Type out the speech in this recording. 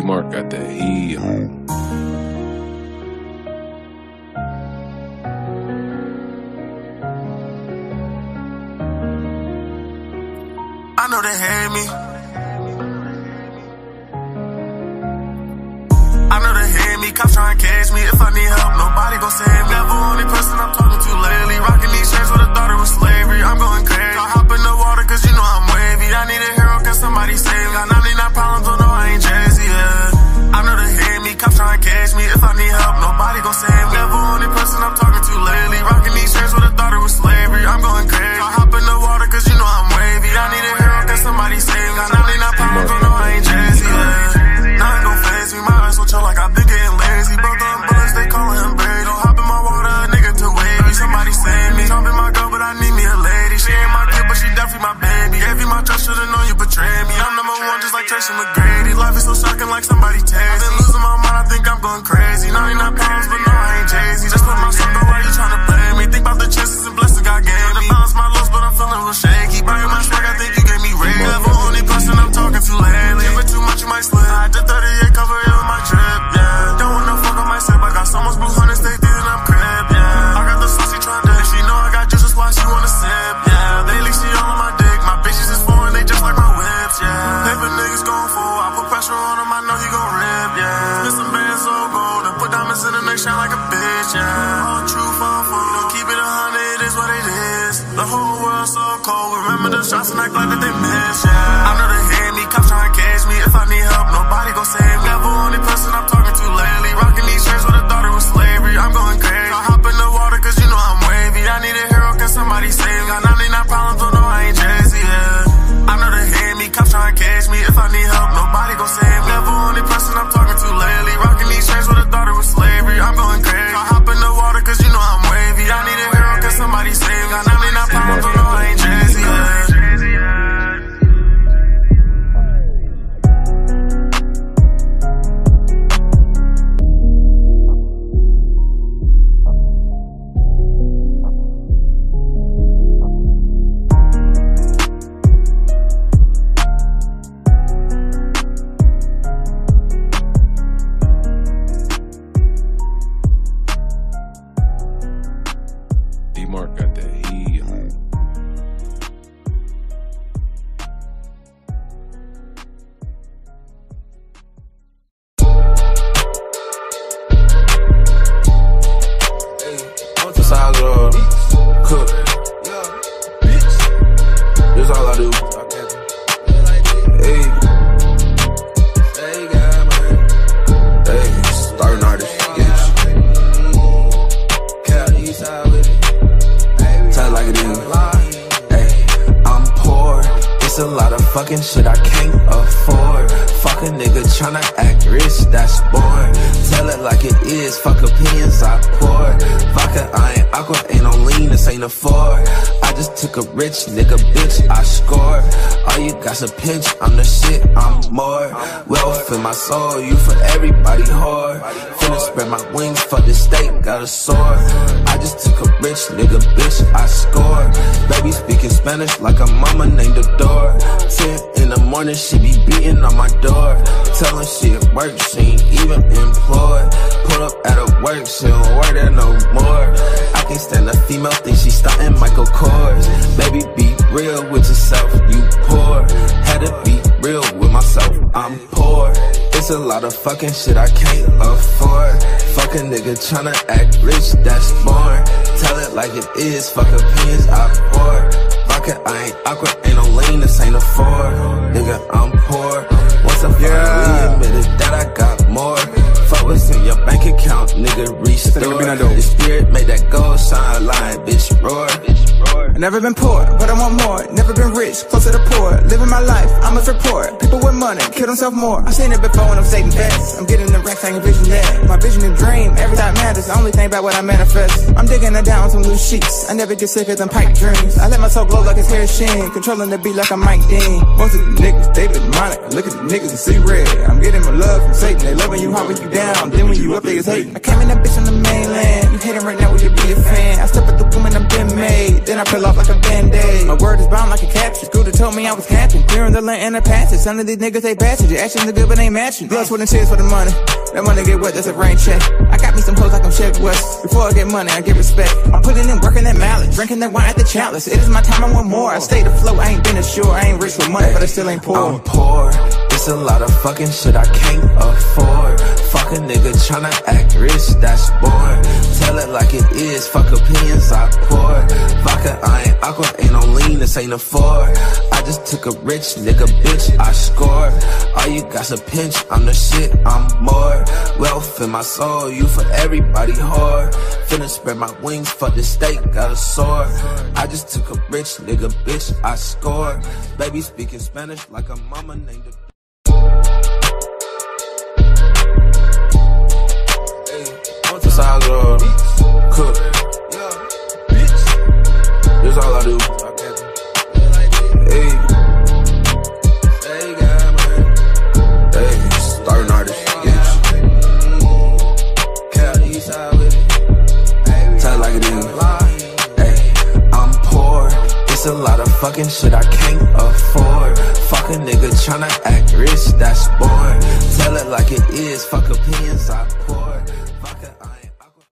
D-Mark got that heat. I know they hate me. I know they hate me. Cops trying to catch me. If I need help, nobody gon' save me. Never only person I'm talking to lately. Rocking these shirts with a thought it was slavery. I'm going crazy. I hop in the water cause you know I'm wavy. I need a hero cause somebody save me. Got 99 problems, don't know I ain't Jay-Z, yeah. I know they hate me. Cops trying to catch me. If I need help, nobody gon' save me. Never only person I'm talking to lately. Rocking these shirts with a thought it was slavery. I'm going crazy. I hop in the water cause you know I'm wavy. I need a hero cause somebody save me. Got 99 problems, don't know I ain't Jay-Z, yeah. Nothing gon' faze me. My ass will chill like I've been getting lazy. Broke them bullets, they callin' him Brady. Don't hop in my water, a nigga too wavy. Somebody save me. Jump in my girl, but I need me a lady. She ain't my kid, but she definitely my baby. Gave you my trust, should've known you betrayed me. I'm number one, just like Tracy McGrady. Life is so shocking, like somebody tased. Been losing my mind, I think I'm going crazy. 99 pounds, but no, I ain't Jay-Z. Just put my son, go, why you tryna blame me? Think about the chances and blessings God gave me. Balance my loss, but I'm feeling real shaky. Buy my swag, I think you gave me rain. Never only person I'm talking to lately. Give it too much, you might slip. I did 38, cover it with my drip, yeah. Don't want no fuck on my sip. I got so much blue hundreds, they thinking I'm crib, yeah. I got the saucy trying to. She know I got juice, that's why she wanna sip, yeah. They leak, she all on my dick. My bitches is foreign, they just like my whips, yeah. Paper niggas going full. I put pressure on him, I know he gon' rip, yeah. Spit some bands so gold and put diamonds in the neck, shine like a bitch, yeah. All true, fun, don't keep it 100, it is what it is. The whole world so cold. Remember the shots and act like that they miss, yeah. I know they hate me, cops trying to catch me. If I need help, nobody gon' save me. Never only person I'm talking to lately. Rocking these shirts with a thought it was slavery. I'm going crazy. I hop in the water cause you know I'm wavy. I need a hero cause somebody save me. Got 99 problems, don't know I ain't Jay-Z, yeah. I know they hate me, cops trying to catch me. If I need help, nobody gon' save me. Never only person I'm talking to lately. Rocking these shirts with a thought it was slavery. I'm going crazy. I hop in the water cause you know I'm wavy. I need a hero cause somebody save me. Got 99 problems, don't know I ain't Jay-Z, yeah. D-Mark got that heat. Salad, cook. That's all I do. Hey, hey, starting artist. Tell it like it is. Hey, I'm poor. It's a lot of fucking shit I can't afford. Fuck a nigga tryna act rich, that's boring. Tell it like it is, fuck opinions I pour. Vodka, I ain't aqua, ain't no lean, this ain't a Ford. I just took a rich nigga, bitch, I scored. All you got's a pinch, I'm the shit, I'm more. Wealth in my soul, you for everybody whore. Finna spread my wings for the state, got a sword. I just took a rich nigga, bitch, I scored. Baby speaking Spanish like a mama named Adore. 10 in the morning, she be beating on my door. Tellin' she at work, she ain't even employed. Pull up at her work, she don't work there no more. I can't stand a female, think she starting Michael Kors. Baby, be real with yourself, you poor. Had to be real with myself, I'm poor. It's a lot of fucking shit I can't afford. Fuck a nigga tryna act rich, that's boring. Tell it like it is, fuck opinions I pour. Vodka, I ain't aqua, ain't no lean, this ain't a Ford. Nigga, I'm poor. Once I finally admitted that I got more. Fuck what's in your bank account, nigga, restore. The spirit made that gold shine, lying, bitch, roar. I never been poor, but I want more. Never been rich, close to the poor. Living my life, I'm a report. People with money kill themselves more. I've seen it before when I'm saving bets. I'm getting the racks, I ain't vision that. My vision and dream, every time matters. The only thing about what I manifest. I'm digging it down some loose sheets. I never get sick of them pipe dreams. I let my soul glow like it's hair sheen. Controlling the beat like I'm Mike Dean. Most of the niggas, they demonic. Look at the niggas and see red. I'm getting my love from Satan. They loving you hard when you down. Then when you up, they is hating. I came in that bitch on the mainland. You hating right now, will you be a fan? I step at the room and I'm been made. made, then I peel off like a band-aid. My word is bound like a caption. Scooter told me I was capping, clearing the lane in the passage. Some of these niggas, they bastards. Your actions are good, but ain't matching. Blood, sweat, and tears for the money. That money get wet, that's a rain check. I got me some hoes like I'm Chef West. Before I get money, I get respect. I'm putting in work in that mallet, drinking that wine at the chalice. It is my time, I want more. I stay afloat, I ain't been ashore. I ain't rich with money, but I still ain't poor. I'm poor. It's a lot of fucking shit I can't afford. Fuck a nigga tryna act rich, that's boring. Tell it like it is, fuck opinions I pour. Vodka, I ain't aqua, ain't no lean, this ain't a four. I just took a rich nigga, bitch, I scored. All you got's a pinch, I'm the shit, I'm more. Wealth in my soul, you for everybody whore. Finna spread my wings, fuck the steak, got a sword. I just took a rich nigga, bitch, I scored. Baby speaking Spanish like a mama named her. Besides, cook. That's all I do. Hey, hey, starting artist. Tell it like it is. Hey, I'm poor. It's a lot of fucking shit I can't afford. Fuck a nigga tryna act rich, that's boring. Tell it like it is. Fuck opinions I pour.